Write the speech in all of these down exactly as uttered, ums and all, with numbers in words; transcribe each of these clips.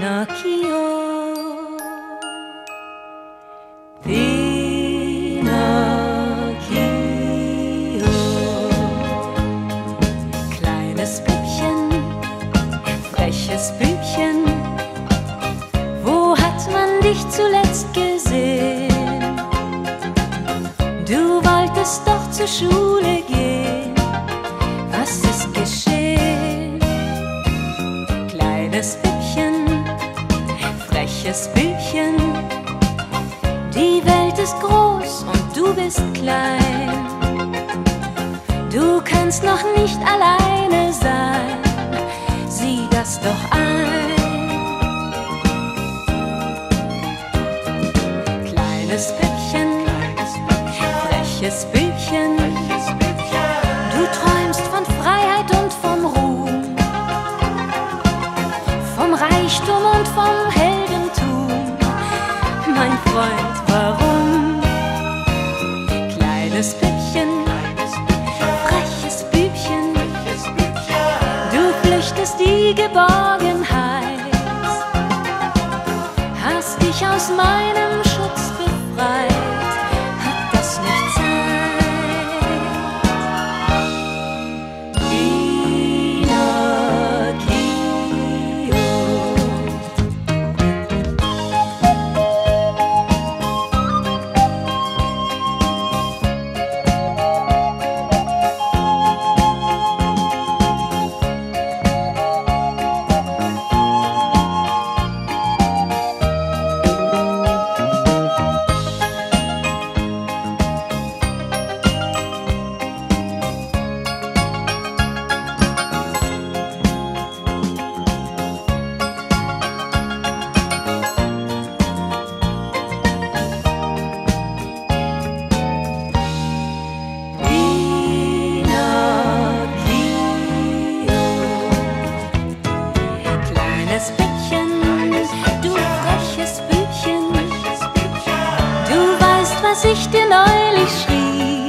Pinocchio, Pinocchio. Kleines Bübchen, freches Bübchen, wo hat man dich zuletzt gesehen? Du wolltest doch zur Schule gehen, was ist geschehen? Kleines Bübchen, freches Bübchen, die Welt ist groß und du bist klein. Du kannst noch nicht alleine sein, sieh das doch ein. Kleines Bübchen, freches Bübchen, du träumst von Freiheit und vom Ruhm, vom Reichtum und vom Heldentum. Mein Freund, warum? Kleines Bübchen, freches Bübchen, du flüchtest die Geborgenheit, hast dich aus meinem Schutz befreit. Hat das nicht Zeit? Pinocchio. Kleines Bübchen, du freches Bübchen, du weißt, was ich dir neulich schrieb.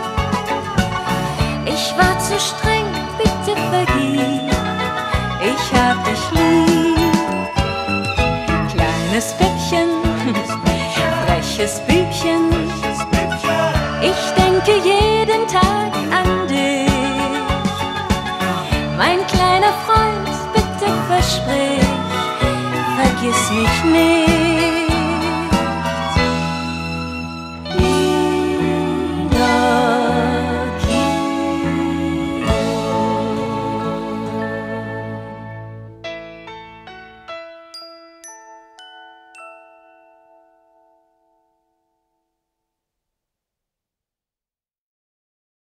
Ich war zu streng, bitte vergib, ich hab dich lieb. Kleines Bübchen, freches Bübchen, ich denke jeden Tag an dich. Mein kleiner Freund, bitte versprich, vergiss mich nicht.